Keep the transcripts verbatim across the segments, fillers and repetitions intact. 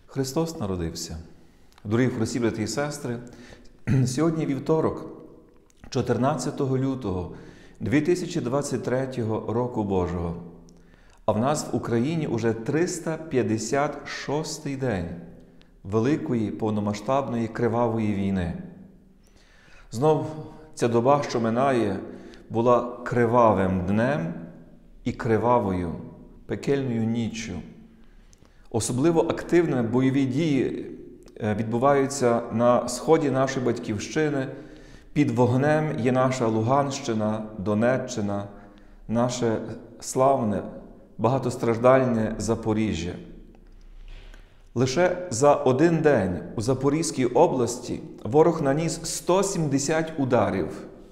Христос народився. Дорогі в Христі, брати і сестри, сьогодні вівторок, чотирнадцятого лютого дві тисячі двадцять третього року Божого, а в нас в Україні уже триста п'ятдесят шостий день великої повномасштабної кривавої війни. Знов ця доба, що минає, була кривавим днем і кривавою, пекельною ніччю. Особливо активними бойові дії відбуваються на сході нашої Батьківщини. Під вогнем є наша Луганщина, Донеччина, наше славне, багатостраждальне Запоріжжя. Лише за один день у Запорізькій області ворог наніс сто сімдесят ударів.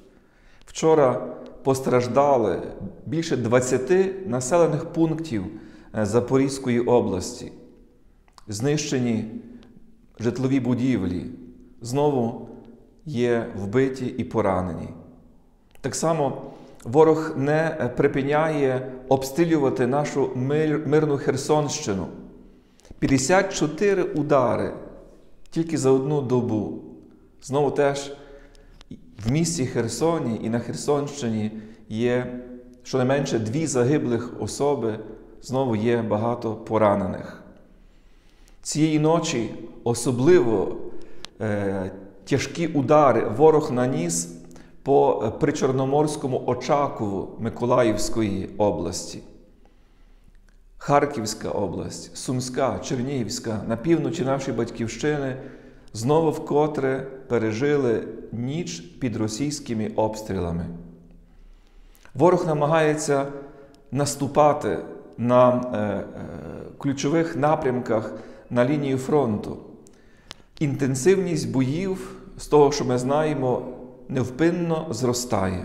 Вчора постраждали більше двадцяти населених пунктів Запорізької області. Знищені житлові будівлі, знову є вбиті і поранені. Так само ворог не припиняє обстрілювати нашу мир, мирну Херсонщину. п'ятдесят чотири удари тільки за одну добу. Знову теж в місті Херсоні і на Херсонщині є щонайменше дві загиблих особи, знову є багато поранених. Цієї ночі особливо е, тяжкі удари ворог наніс по Причорноморському Очакову Миколаївської області. Харківська область, Сумська, Чернігівська, на півночі нашої Батьківщини знову вкотре пережили ніч під російськими обстрілами. Ворог намагається наступати на е, е, ключових напрямках на лінію фронту. Інтенсивність боїв, з того, що ми знаємо, невпинно зростає.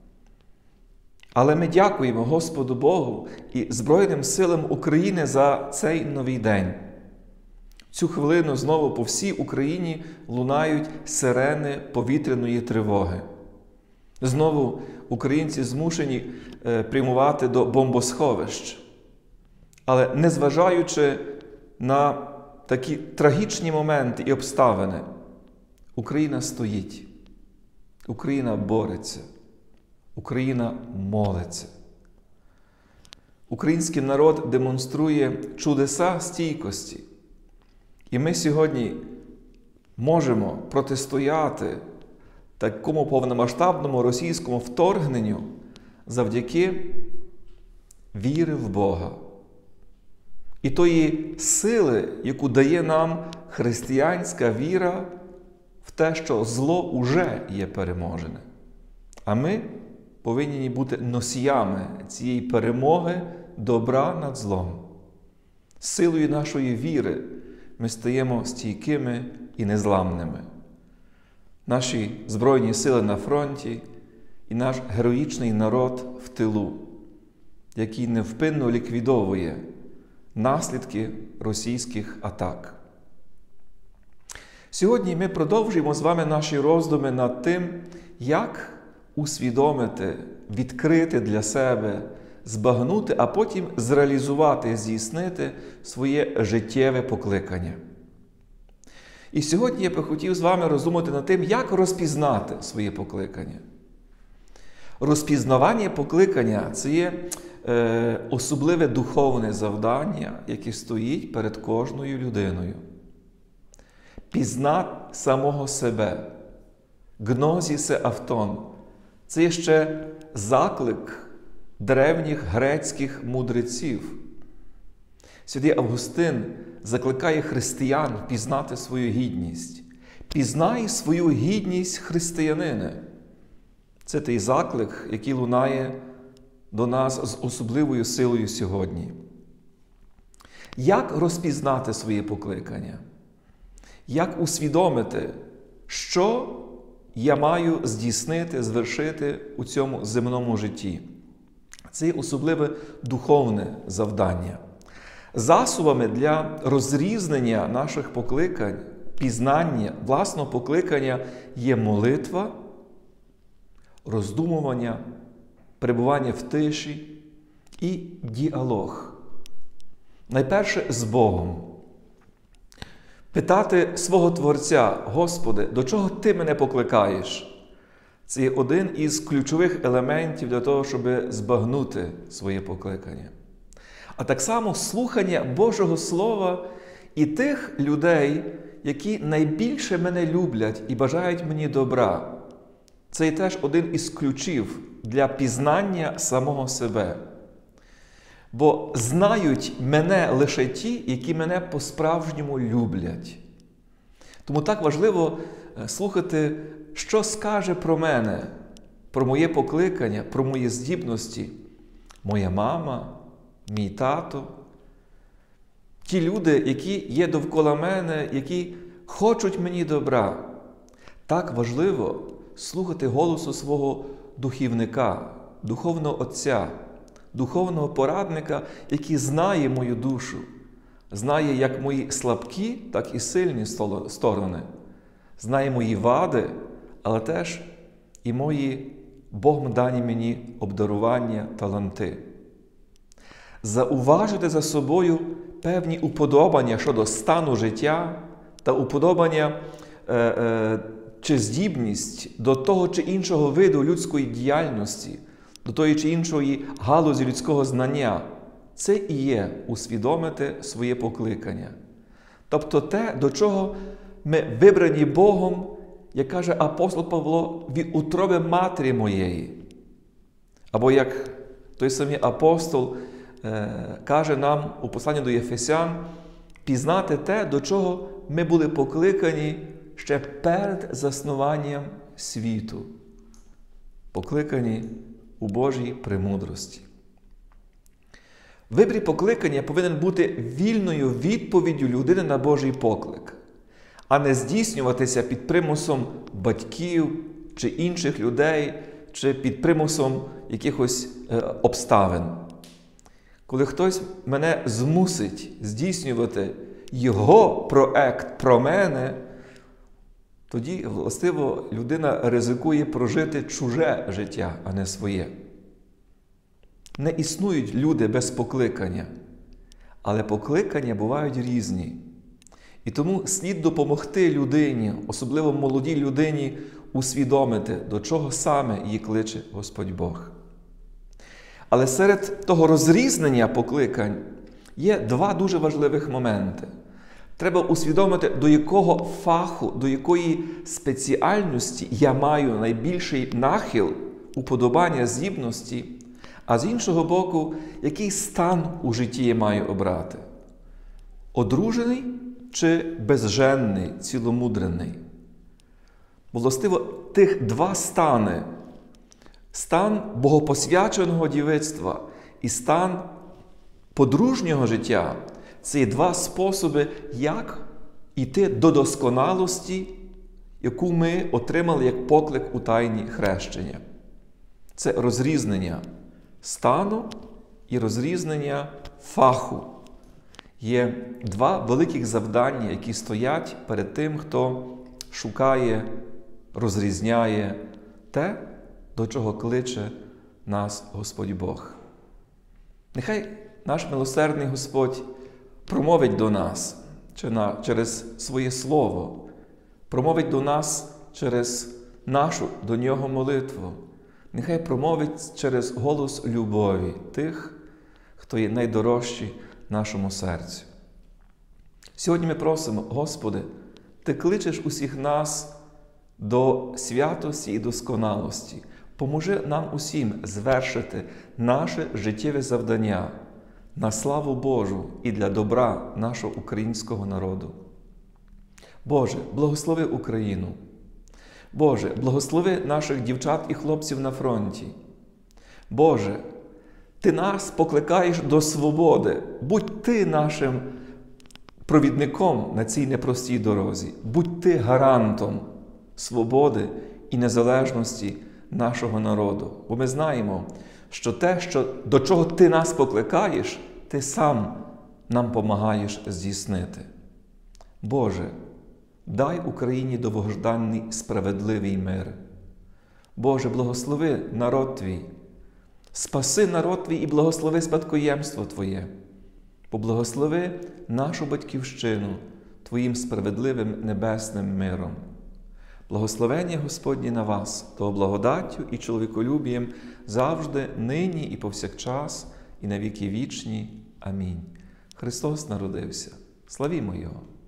Але ми дякуємо Господу Богу і Збройним силам України за цей новий день. Цю хвилину знову по всій Україні лунають сирени повітряної тривоги. Знову українці змушені прямувати до бомбосховищ. Але незважаючи на такі трагічні моменти і обставини, Україна стоїть, Україна бореться, Україна молиться. Український народ демонструє чудеса стійкості. І ми сьогодні можемо протистояти такому повномасштабному російському вторгненню завдяки віри в Бога. І тої сили, яку дає нам християнська віра в те, що зло уже є переможене. А ми повинні бути носіями цієї перемоги добра над злом. Силою нашої віри ми стаємо стійкими і незламними. Наші Збройні сили на фронті і наш героїчний народ в тилу, який невпинно ліквідовує наслідки російських атак. Сьогодні ми продовжуємо з вами наші роздуми над тим, як усвідомити, відкрити для себе, збагнути, а потім зреалізувати, здійснити своє життєве покликання. І сьогодні я би хотів з вами роздумати над тим, як розпізнати своє покликання. Розпізнавання покликання – це є е, особливе духовне завдання, яке стоїть перед кожною людиною. Пізнати самого себе. Гнозісе автон. Це є ще заклик древніх грецьких мудреців. Святий Августин закликає християн пізнати свою гідність. Пізнай свою гідність, християнине. Це той заклик, який лунає до нас з особливою силою сьогодні. Як розпізнати своє покликання? Як усвідомити, що я маю здійснити, звершити у цьому земному житті? Це є особливе духовне завдання. Засобами для розрізнення наших покликань, пізнання власного покликання є молитва, роздумування, перебування в тиші і діалог. Найперше з Богом. Питати свого Творця: Господи, до чого Ти мене покликаєш? Це є один із ключових елементів для того, щоб збагнути своє покликання. А так само слухання Божого Слова і тих людей, які найбільше мене люблять і бажають мені добра. Це є теж один із ключів для пізнання самого себе. Бо знають мене лише ті, які мене по-справжньому люблять. Тому так важливо слухати, що скаже про мене, про моє покликання, про мої здібності моя мама, мій тато, ті люди, які є довкола мене, які хочуть мені добра. Так важливо слухати голосу свого духівника, духовного отця, духовного порадника, який знає мою душу, знає як мої слабкі, так і сильні сторони, знає мої вади, але теж і мої Богом дані мені обдарування, таланти. Зауважити за собою певні уподобання щодо стану життя та уподобання е, е, чи здібність до того чи іншого виду людської діяльності, до тої чи іншої галузі людського знання. Це і є усвідомити своє покликання. Тобто те, до чого ми вибрані Богом, як каже апостол Павло, від утроби матері моєї. Або як той самий апостол е, каже нам у посланні до Єфесян, пізнати те, до чого ми були покликані ще перед заснуванням світу. Покликані у Божій премудрості. Вибір покликання повинен бути вільною відповіддю людини на Божий поклик, а не здійснюватися під примусом батьків чи інших людей, чи під примусом якихось е, обставин. Коли хтось мене змусить здійснювати його проект про мене, тоді, властиво, людина ризикує прожити чуже життя, а не своє. Не існують люди без покликання, але покликання бувають різні. І тому слід допомогти людині, особливо молодій людині, усвідомити, до чого саме її кличе Господь Бог. Але серед того розрізнення покликань є два дуже важливих моменти. Треба усвідомити, до якого фаху, до якої спеціальності я маю найбільший нахил, уподобання, здібності, а з іншого боку, який стан у житті я маю обрати. Одружений чи безженний, ціломудрений. Бо, властиво, тих два стани – стан богопосвяченого дівицтва і стан подружнього життя – це є два способи, як йти до досконалості, яку ми отримали як поклик у тайні хрещення. Це розрізнення стану і розрізнення фаху. Є два великих завдання, які стоять перед тим, хто шукає, розрізняє те, до чого кличе нас Господь Бог. Нехай наш милосердний Господь промовить до нас через своє Слово, промовить до нас через нашу до Нього молитву. Нехай промовить через голос любові тих, хто є найдорожчий нашому серцю. Сьогодні ми просимо, Господи, Ти кличеш усіх нас до святості і досконалості. Поможи нам усім звершити наше життєве завдання на славу Божу і для добра нашого українського народу. Боже, благослови Україну. Боже, благослови наших дівчат і хлопців на фронті. Боже, Ти нас покликаєш до свободи. Будь Ти нашим провідником на цій непростій дорозі. Будь Ти гарантом свободи і незалежності нашого народу. Бо ми знаємо, що те, що, до чого Ти нас покликаєш, Ти сам нам помагаєш здійснити. Боже, дай Україні довгожданий справедливий мир. Боже, благослови народ Твій. Спаси народ Твій і благослови спадкоємство Твоє. Поблагослови нашу батьківщину Твоїм справедливим небесним миром. Благословення Господні на вас, того благодаттю і чоловіколюбієм завжди, нині і повсякчас, і на віки вічні. Амінь. Христос народився. Славімо Його!